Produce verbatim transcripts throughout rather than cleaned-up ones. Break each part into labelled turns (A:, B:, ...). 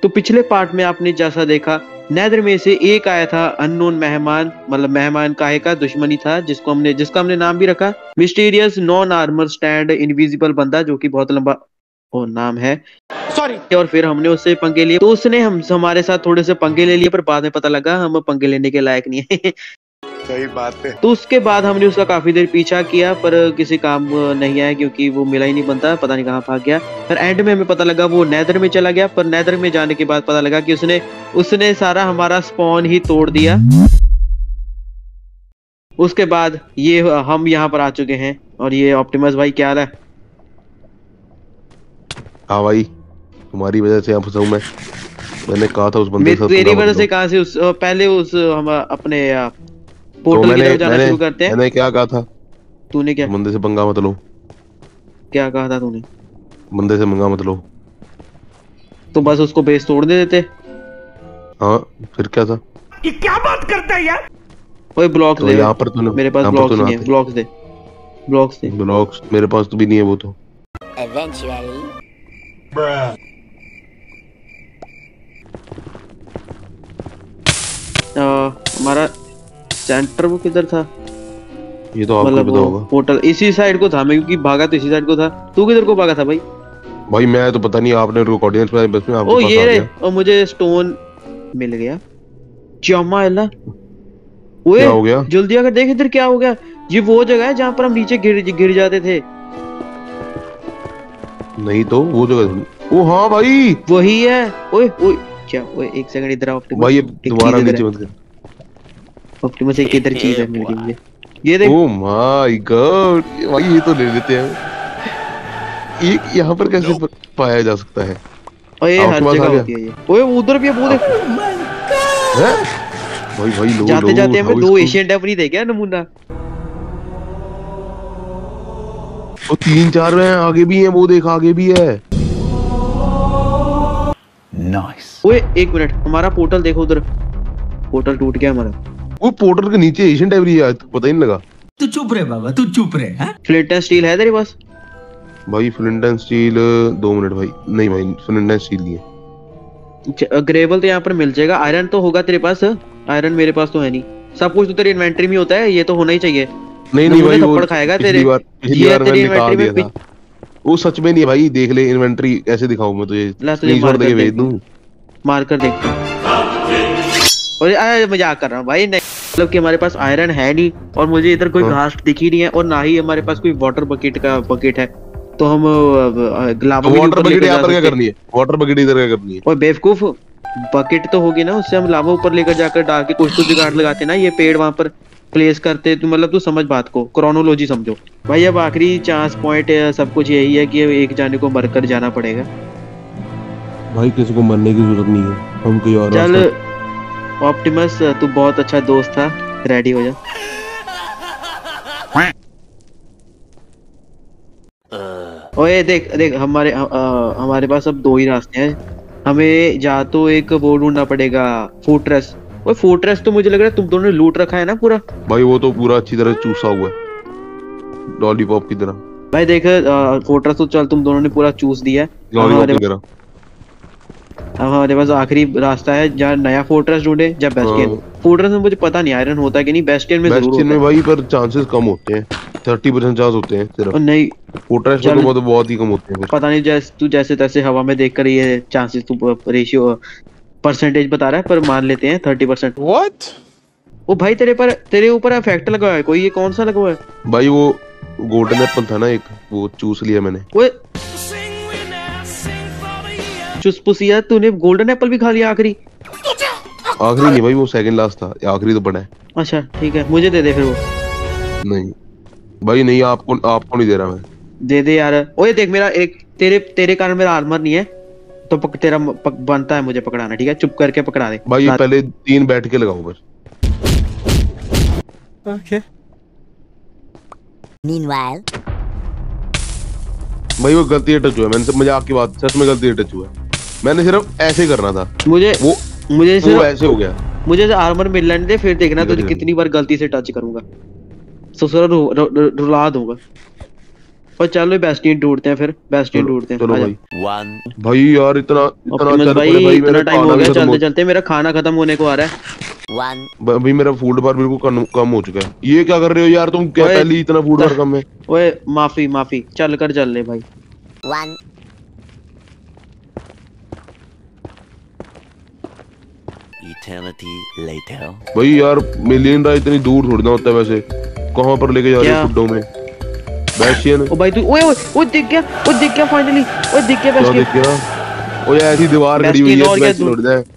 A: तो पिछले पार्ट में आपने जैसा देखा, नेदर में से एक आया था अननोन मेहमान, मतलब मेहमान काहे का दुश्मनी था, जिसको हमने जिसका हमने नाम भी रखा mysterious non armour stand invisible बंदा, जो कि बहुत लंबा ओ नाम है, सॉरी। और फिर हमने उससे पंगे लिए, तो उसने हम हमारे साथ थोड़े से पंगे ले लिए, पर बाद में पता लगा हम पंगे लेने के लायक नहीं है।
B: सही बात है।
A: तो उसके बाद हमने उसका काफी देर पीछा किया, पर किसी काम नहीं आया, क्योंकि वो मिला ही नहीं बनता, पता नहीं कहाँ भाग गया। पर एंड में हमें पता लगा वो नेदर में चला गया, पर नेदर में जाने के बाद पता लगा कि उसने उसने सारा हमारा स्पॉन ही तोड़ दिया। उसके बाद ये हम यहाँ पर आ चुके हैं, और ये ऑप्टिमस भाई क्या हाल है?
C: हाँ भाई, तुम्हारी वजह से यहाँ फंसा हूँ मैं। मैंने कहा था उस बंदे के साथ
A: तेरी वजह से कहाँ से? उस पहले उस हम अपने पोर्टल
C: तो
A: की
C: मैंने,
A: तरफ जाना
C: मैंने,
A: शुरू करते हैं।
C: मैंने क्या कहा था?
A: तूने क्या
C: बंदे से पंगा मत लो।
A: क्या कहा था तूने?
C: बंदे से पंगा मत लो।
A: तो बस उसको बेस तोड़ने देते।
C: हाँ फिर क्या था?
A: ये क्या बात करता है यार? ओए ब्लॉक्स
C: तो
A: दे
C: यहाँ पर तूने,
A: मेरे पास ब्लॉक्स नहीं है। ब्लॉक्स दे, ब्लॉक्स दे।
C: ब्लॉक्स मेरे पास तो भी नहीं है वो तो।
D: Eventually.
A: हमारा सेंटर वो किधर था?
C: ये तो आपको
A: मतलब
C: पता होगा।
A: पोर्टल इसी साइड को था, मैं क्योंकि भागा तो इसी साइड को था। तू किधर को भागा था भाई?
C: भाई मैं तो पता नहीं, आपने कोऑर्डिनेट्स पे बस में आपके
A: ओ
C: पास
A: ये
C: आ
A: रे,
C: गया।
A: और मुझे स्टोन मिल गया। चम्मा अल्लाह,
C: क्या हो गया?
A: जल्दी आकर देख इधर क्या हो गया। ये वो जगह है जहाँ पर हम नीचे गिर गिर जाते थे।
C: नहीं तो वो जगह, ओ हाँ भाई
A: वही है। ओए ओए क्या? ओए एक सेकंड इधर आओ ऑप्टिमस।
C: भाई, ये दोबारा नीचे मत कर।
A: ऑप्टिमस एक इधर चीज है मिल गई मुझे, ये देख।
C: ओह माय गॉड भाई, ये तो ले लेते हैं। एक यहाँ पर कैसे पाया जा सकता है?
A: और ये हर जगह होती है ये। ओए उधर भी है वो देख।
C: हैं? भाई भाई लो
A: जाते
C: लो,
A: जाते हमें दो
C: इसको।
A: एशियन डेफ नहीं दे क्या नमूना?
C: वो तीन चार में आगे भी है, वो देख आगे भी है।
A: नाइस। ओए एक मिनट, हमारा पोर्टल देखो उधर, पोर्टल टूट गया हमारा।
C: वो पोर्टल के नीचे एशियन डेवरी है, पता ही नहीं लगा।
E: तू चुप रहे बाबा, तू चुप रहे। हैं?
A: फ्लिंट एंड स्टील है तेरे पास?
C: भाई फ्लिंट एंड स्टील, दो मिनट भाई। नहीं भाई फ्लिंट एंड स्टील नहीं है।
A: ग्रेवल तो यहाँ पर मिल जाएगा। आयरन तो होगा तेरे पास? आयरन मेरे पास तो है नहीं। सब कुछ तो तेरी इन्वेंटरी में होता है, ये तो होना ही चाहिए।
C: नहीं नहीं भाई, वो
A: थप्पड़ खाएगा तेरे।
C: पिछली बार पिछली बार मैंने निकाल दिया था।
A: भी...
C: वो सच में नहीं है भाई, देख ले इन्वेंटरी कैसे दिखाऊं मैं तुझे। स्क्रीनशॉट देके भेज दूं,
A: मार कर देख। और आया मजाक कर रहा हूं भाई, नहीं मतलब कि हमारे पास आयरन है नहीं, और मुझे इधर कोई घास दिखी नहीं है, और ना ही हमारे पास कोई वाटर बकेट का बकेट है। तो हम लावा
C: तो वाटर बकेट यहाँ पर क्या करनी है? वाटर बकेट इधर क्या करनी है?
A: और बेवकूफ, बकेट तो होगी ना, उससे हम लावा ऊपर लेकर जाकर डाल के कुछ तो जुगाड़ लगाते ना, ये पेड़ वहां पर प्लेस करते। तो मतलब तू समझ बात को, क्रोनोलॉजी समझो भाई। अब आखिरी चांस पॉइंट सब कुछ यही है कि एक जाने को मरकर जाना पड़ेगा।
C: भाई किसी को मरने की जरूरत नहीं है, हम कोई और
A: चल ऑप्टिमस, तू बहुत अच्छा दोस्त था, रेडी हो जा। ओए देख देख, हमारे आ, आ, हमारे पास अब दो ही रास्ते हैं। हमें या तो एक वो ढूंढना पड़ेगा फोर्ट्रेस। ओए फोर्ट्रेस तो मुझे लग रहा है तुम दोनों ने लूट रखा है ना पूरा।
C: भाई वो तो पूरा अच्छी तरह चूसा हुआ है, लॉलीपॉप की तरह।
A: भाई देख, फोर्ट्रेस तो चल तुम दोनों ने पूरा चूस दिया है।
C: लॉलीपॉप की तरह।
A: अब हमारे पास आखिरी रास्ता है, जहाँ नया फोर्ट्रेस ढूंढे, जब बेस्टियन। फोर्ट्रेस में मुझे पता नहीं आयरन होता है कि नहीं, बेस्टियन में जरूर होता है।
C: बेस्टियन में भाई पर चांसेस कम होते हैं, तीस परसेंट चांस होते हैं सिर्फ।
A: और नहीं
C: फोर्ट्रेस में तो बहुत ही कम होते हैं।
A: पता नहीं, जैसे तू जैसे तैसे हवा में देखकर ये चांसेस तू रेशियो परसेंटेज बता रहा है, पर मान लेते हैं थर्टी परसेंट।
B: व्हाट?
A: ओ भाई तेरे पर तेरे ऊपर इफेक्ट लगा है कोई, ये कौन सा लगा हुआ है?
C: भाई वो गोल्डन एप्पल था ना एक, वो चूस लिया मैंने।
A: ओए चुसपुसिया, तूने गोल्डन एप्पल भी खा लिया आखिरी?
C: आखिरी नहीं भाई, वो सेकंड लास्ट था, आखिरी तो बड़ा है।
A: अच्छा ठीक है, मुझे दे दे फिर वो।
C: नहीं भाई नहीं, आपको आपको नहीं दे रहा मैं।
A: दे दे यार। ओए देख, मेरा एक तेरे तेरे कारण मेरा आर्मर नहीं है, तो पक, तेरा पक, बनता है मुझे पकड़ाना, ठीक है? चुप करके पकड़ा दे
C: भाई। पहले तीन बैठ के लगाओ बस।
B: ओके।
D: Meanwhile,
C: भाई वो गलती से टच हुआ, मैंने मजाक की बात, सच में गलती से टच हुआ। मैंने सिर्फ ऐसे करना था,
A: मुझे
C: वो
A: मुझे
C: वो ऐसे हो गया।
A: मुझे आर्मर मिल लेने दे, फिर देखना तुझे कितनी बार गलती से टच करूंगा, ससुरा रुला दूंगा। और चलो बेस्टियन ढूंढते हैं, फिर बेस्टियन ढूंढते हैं।
C: चलो
A: आजा।
C: भाई भाई यार इतना इतना
A: ऑप्टिमस
C: चल
A: भाई,
C: पड़े भाई,
A: इतना
C: मेरा
A: टाइम हो
C: खाना भी
A: गया,
C: खत्म
A: चलते
C: हो
A: चलते मेरा खाना खत्म होने को आ रहा है।
C: भाई, मेरा फूड बार बिल्कुल कम, कम हो चुका है। ये क्या कर रहे हो यार तुम, क्या
A: ओए,
C: पहले ही इतना फूड बार कम है?
A: ओए माफी माफी, चल कर चल ले भाई।
D: One. Eternity later.
C: भाई यार मिलियन राय इतनी दूर थोड़ी ना होता है वैसे, कहाँ पर लेके जा रहे
A: क्या?
C: हो फुड्डों में? बेस्टियन
A: ओ भाई तू, ओए ओए ओए दिख गया, ओ दिख गया फाइनली, ओए दिख गया
C: क्या
A: बेस्टियन।
C: देख गया? ओए ऐसी दीवार खड़ी हुई
A: बेस्टियन
C: है,
A: और क्या
C: बेस्टियन
A: दूर-
C: उड़ जाए।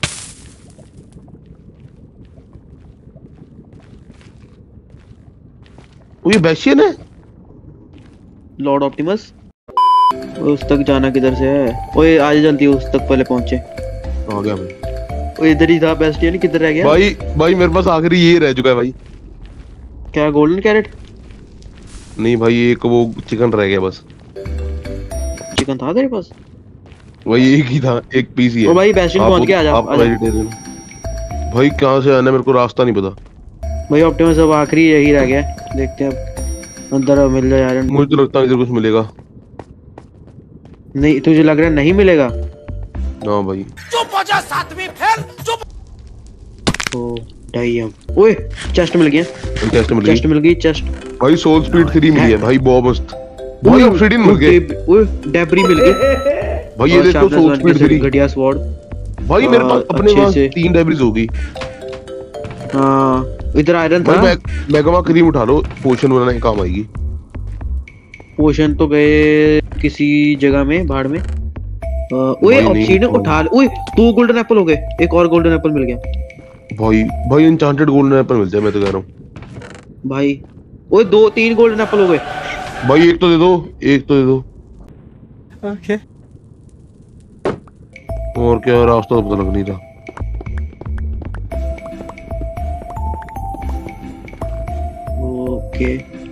C: ओ ये बेस्टियन है?
A: Lord Optimus. उस तक जाना किधर से है? ओए आज जल्दी उस तक पहले पहुंचे।
C: आ गया भाई।
A: ओए इधर ही था बेस्टियन, किधर रह गया?
C: भाई भाई मेरे पास आखिरी ये रह चुका है भाई।
A: क्या गोल्डन कैरेट?
C: नहीं भाई एक वो चिकन रह गया बस।
A: चिकन था तेरे पास?
C: वही एक ही था, एक पीस ही है।
A: ओ भाई बेस्टियन
C: आप-
A: पहुंच गया, आजा
C: आप
A: आजा।
C: वेजिटेरियन भाई, कहाँ से आना है मेरे को रास्ता नहीं पता।
A: भाई ऑप्टिमस अब आखिरी यही रह गया, देखते हैं अब अंदर अब मिल जाए आयरन।
C: मुझे तो लगता है इधर कुछ मिलेगा।
A: नहीं तुझे लग रहा है नहीं मिलेगा?
C: हाँ भाई।
A: ओ डाइम। ओए चेस्ट मिल गया,
C: चेस्ट मिल
A: चेस्ट
C: गई
A: मिल गई, चेस्ट।
C: भाई। सोल स्पीड थ्री मिली है भाई, बहुत मस्त। भाई ऑब्सिडियन मिल गए।
A: ओए डेब्री मिल गई
C: भाई ये
A: और
C: देखो
A: शार्पनेस
C: सोल
A: वन
C: स्पीड
A: की
C: थ्री।
A: घटिया स्वॉर्ड।
C: भाई मेरे पास
A: और
C: अपने
A: अच्छे
C: पास
A: से-
C: तीन डेब्रीज होगी।
A: हाँ इधर आयरन
C: भाई
A: था।
C: मैग, मैगमा क्रीम उठा लो, पोशन बनाने के काम आएगी।
A: पोशन तो गए किसी जगह में, भाड़ में। अ, ओए
C: भाई नहीं,
A: ऑब्सीडियन
C: भाई।
A: उठा ले। ओए दो गोल्डन एप्पल हो गए, एक और गोल्डन एप्पल मिल गया
C: भाई भाई एन्चांटेड गोल्डन एप्पल मिलते हैं, मैं तो कह रहा हूँ।
A: भाई। ओए दो तीन गोल्डन एप्पल हो गए।
C: भाई एक तो दे दो, एक तो दे दो।
A: ओके
C: और क्या, रास्ता तो पता लग नहीं रहा।
A: ओके।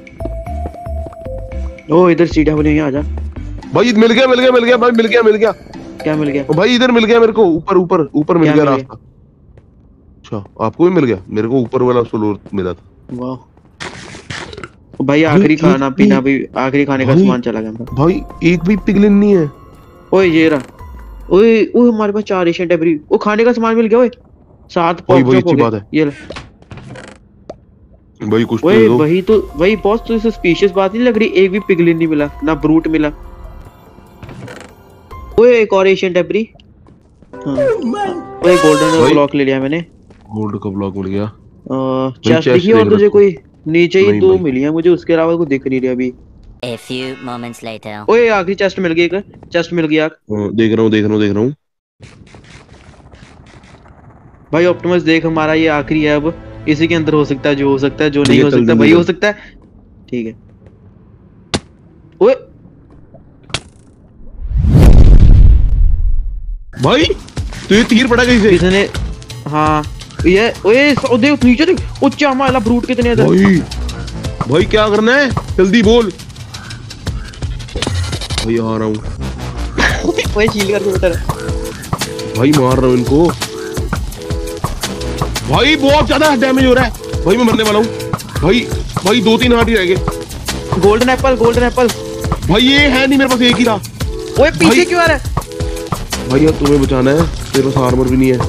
A: ओ इधर सीढ़ियां बनी हुई हैं, आजा।
C: भाई मिल गया मिल गया मिल गया भाई, मिल गया मिल गया
A: क्या मिल गया?
C: भाई, इधर मिल गया मेरे को, ऊपर ऊपर ऊपर मिल
A: क्या
C: गया
A: मिल
C: रास्ता। अच्छा आपको भी मिल गया? मेरे को ऊपर वाला फ्लोर मिला था।
A: वाह भाई, आखिरी
C: एक
A: खाना
C: भी-
A: पीना भी, आखिरी खाने का
C: भाई-
A: सामान चला गया मेरा।
C: भाई एक भी पिगलिन नहीं है।
A: ओए ये रहा। ओए ओए हमारे पास चार एशियन डेब्री। ओ खाने का सामान मिल गया। ओए सात
C: भाई,
A: पॉप
C: वही
A: हो
C: अच्छी
A: गए।
C: बात है।
A: ये ले।
C: भाई कुछ तो
A: ओए
C: दे दो।
A: वही तो, वही बॉस तो सस्पिशियस बात नहीं लग रही, एक भी पिगलिन नहीं मिला, ना ब्रूट मिला। ओए एक और एशियन डेब्री। हाँ। ओए गोल्डन
C: भाई-
A: ब्लॉक ले लिया मैंने।
C: गोल्ड का ब्लॉक मिल गया।
A: चेस्ट
C: chest
A: दिखी और
C: देख
A: तुझे
C: रखो।
A: कोई? नीचे ही
C: नहीं
A: दो
C: भाई।
A: मिली है मुझे, उसके अलावा कुछ दिख नहीं रही अभी।
D: A few moments later.
A: ओए आखिरी चेस्ट मिल गई, एक चेस्ट मिल गया।
C: हाँ, देख रहा हूँ देख रहा हूँ देख रहा हूँ।
A: भाई ऑप्टिमस देख, हमारा ये आखिरी है अब, इसी के अंदर हो सकता है जो हो सकता है, जो
C: ठीक
A: नहीं
C: है,
A: हो
C: चल
A: सकता
C: जल्दी
A: वही हो
C: चल।
A: सकता है। ठीक है। ओए
C: भाई तो ये तीर पड़ा कहीं से?
A: किसने? हाँ ये ओए ओ देख नीचे देख, ओ चामा वाला ब्रूट कितने इधर।
C: भाई भाई क्या करना है, जल्दी बोल। भाई आ रहा हूँ।
A: ओए शील करके उतर।
C: भाई मार रहा हूँ इनको। भाई बहुत ज्यादा डैमेज हो रहा है भाई, मैं मरने वाला हूँ। भाई भाई दो तीन हार्ट ही रह गए।
A: Golden apple, golden apple.
C: भाई ये है नहीं मेरे पास, एक ही था।
A: ओए पीछे
C: भाई-
A: क्यों आ रहा है?
C: भाई यार तुम्हें बचाना है, तेरे पास आर्मर भी नहीं है।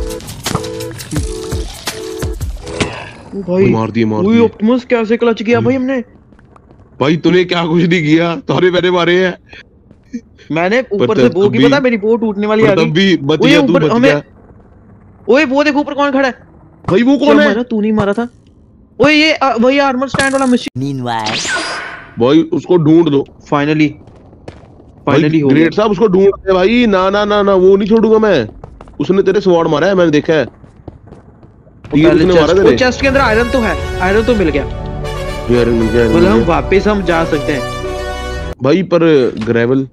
A: भाई
C: मार दिए मार
A: ओए
C: दिए।
A: ऑप्टिमस कैसे क्लच किया भाई हमने।
C: भाई तूने क्या कुछ नहीं किया, तारे मैंने मारे हैं।
A: मैंने ऊपर
C: पर
A: से
C: तब
A: वो की
C: भी-
A: पता, मेरी वो टूटने वाली आ
C: पर तब
A: गई।
C: भी बच
A: ओए
C: गया तू,
A: ऊपर
C: बच
A: हमें-
C: गया।
A: ओए वो देखो ऊपर कौन खड़ा है।
C: भाई वो
A: क्या
C: कौन है?
A: मारा? तू नहीं मारा था। ओए ये आ, वही आर्मर स्टैंड वाला मशीन।
D: Meanwhile.
C: भाई उसको ढूंढ दो।
A: फाइनली फाइनली हो गया।
C: ग्रेट साहब उसको ढूंढ दे भाई। ना ना ना ना वो नहीं छोड़ूंगा मैं। उसने तेरे स्वॉर्ड मारा है, मैंने देखा है। तीर
A: पहले
C: उसने मारा
A: चेस्ट, वो
C: तेरे।
A: चेस्ट के अंदर आयरन तो है, आयरन तो मिल गया।
C: यार मिल गया, मिल
A: मतलब हम
C: गया।
A: वापस हम जा सकते हैं।
C: भाई पर ग्रेवल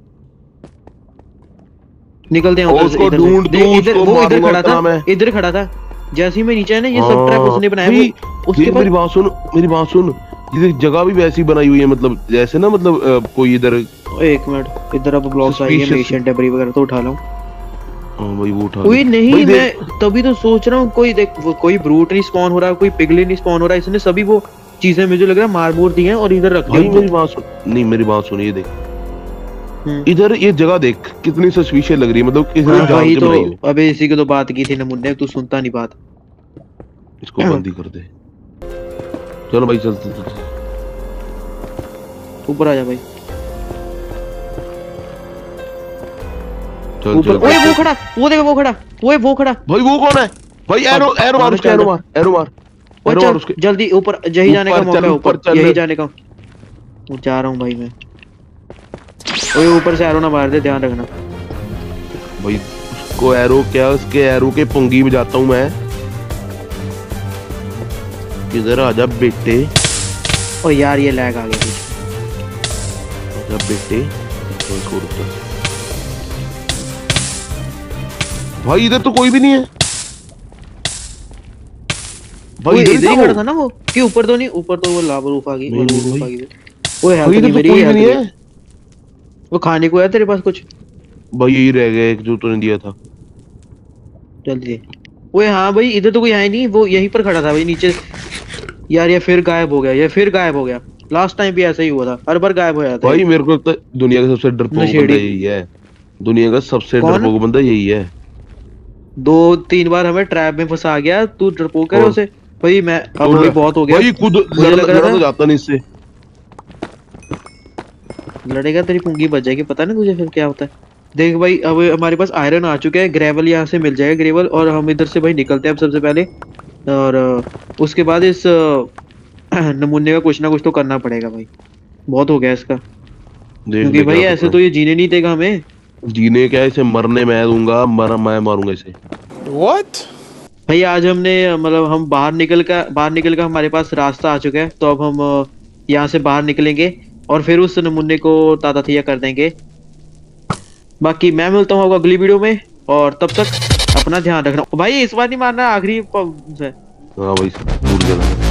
A: निकलते हैं
C: और
A: उधर से,
C: उसको
A: इधर से।
C: ढूंढ
A: देख,
C: तू,
A: इधर
C: उसको
A: वो इधर
C: मारूंगा
A: खड़ा
C: क्या मैं?
A: था, इधर खड़ा था। जैसे ही मैं नीचे आया ना, ये सब ट्रैप
C: हाँ।
A: उसने बनाया।
C: भाई,
A: वो उसके
C: देख
A: बाद
C: मेरी बात सुन, मेरी बात सुन। ये जगह भी वैसी बनाई हुई है, मतलब जैसे ना, मतलब अ, कोई इधर।
A: एक मिनट, इधर अब ब्लॉक्स आई है,
C: Suspicious-
A: मैं एशियन डेब्री वगैरह तो उठा लूं।
C: हाँ भाई वो उठा।
A: ओए नहीं,
C: भाई देख-
A: मैं तभी तो सोच रहा हूँ, कोई देख वो कोई ब्रूट नहीं स्पॉन हो रहा, कोई पिगलिन नहीं स्पॉन हो रहा, इसने सभी वो चीजें मुझे लग रहा है मार मोर दी हैं और इधर रख
C: भाई
A: दी।
C: मेरी बात सुन, नहीं मेरी बात सुन, ये देख इधर ये जगह देख कितनी सस्पिशियस लग रही है, मतलब किसी ने
A: हाँ,
C: जान
A: वही
C: के
A: तो
C: बनाई है।
A: अबे इसी की तो बात की थी नमूने, तू सुनता नहीं बात।
C: इसको बंद ही कर दे। चलो भाई चलते चलते।
A: ऊपर आ जा भाई।
C: चल
A: ऊपर
C: चल
A: ओए वो खड़ा, वो देख वो खड़ा, ओए वो खड़ा।
C: भाई वो कौन है भाई? एरो एरो मार उसके, एरो मार एरो मार
A: ओए
C: एरो मार
A: चल
C: उसके।
A: जल्दी ऊपर, यही जाने का
C: ऊपर
A: मौका
C: चल,
A: है,
C: ऊपर
A: ऊपर
C: चल।
A: यही जाने का। वो जा रहा हूँ भाई मैं। ओए ऊपर से एरो ना मार दे, ध्यान रखना
C: भाई। उसको एरो क्या, उसके एरो के पुंगी बजाता हूँ मैं। इधर आजा बेटे।
A: ओ यार ये लैग आ गया बीच।
C: आजा बेटे। तो इसको रुक जा। भाई इधर तो कोई भी नहीं है भाई।
A: ओए
C: इधर
A: इधर ही
C: ही
A: खड़ा था ना वो, कि ऊपर तो नहीं? ऊपर तो वो लाभ रूफ आ गई, वो
C: नहीं, नहीं,
A: रूफ आ
C: भाई।
A: गई। ओए हेल्थ
C: भाई
A: नहीं
C: इधर तो
A: मेरी,
C: कोई भी
A: हेल्थ
C: नहीं
A: नहीं।
C: है
A: वो खाने को है तेरे पास कुछ?
C: भाई। यही रह गया एक जो तूने दिया था।
A: जल्दी। ओए हाँ भाई इधर तो कोई है नहीं, वो यहीं पर खड़ा था भाई नीचे। यार ये फिर गायब हो गया, ये फिर गायब हो गया। लास्ट टाइम भी ऐसा ही हुआ था, हर बार गायब हो जाता है।
C: भाई मेरे को लगता है दुनिया का सबसे डरपोक
A: नशेड़ी।
C: बंदा यही है। दुनिया का सबसे
A: कौन?
C: डरपोक बंदा यही है।
A: दो तीन बार हमें ट्रैप में फंसा गया, तू डरपोक है
C: कौन?
A: उसे। भाई मैं अब
C: और
A: भाई बहुत हो गया।
C: भाई खुद
A: मुझे
C: लड़,
A: लग रहा
C: लड़ा तो
A: था
C: जाता नहीं इससे।
A: लड़ेगा तेरी पुंगी बच जाएगी, पता ना तुझे फिर क्या होता है। देख भाई अब हमारे पास आयरन आ चुका है, ग्रेवल यहाँ से मिल जाएगा ग्रेवल, और हम इधर से भाई निकलते हैं अब सबसे पहले। और अ, उसके बाद इस अ, नमूने का कुछ ना कुछ तो करना पड़ेगा भाई, बहुत हो गया इसका।
C: देख
A: क्योंकि
C: ले
A: भाई
C: क्या
A: ऐसे
C: करता
A: तो ये जीने नहीं देगा हमें।
C: हूँ। जीने क्या, इसे मरने मैं दूंगा, मर मैं मारूंगा इसे।
B: What?
A: भाई आज हमने मतलब हम बाहर निकल कर बाहर निकल कर हमारे पास रास्ता आ चुका है, तो अब हम अ, यहाँ से बाहर निकलेंगे और फिर उस नमूने को ताताथिया कर देंगे। बाकी मैं मिलता हूँ आपको अगली वीडियो में, और तब तक अपना ध्यान रखना भाई। इस बार नहीं मारना, आखिरी प- से।
C: हाँ भाई भूल गया।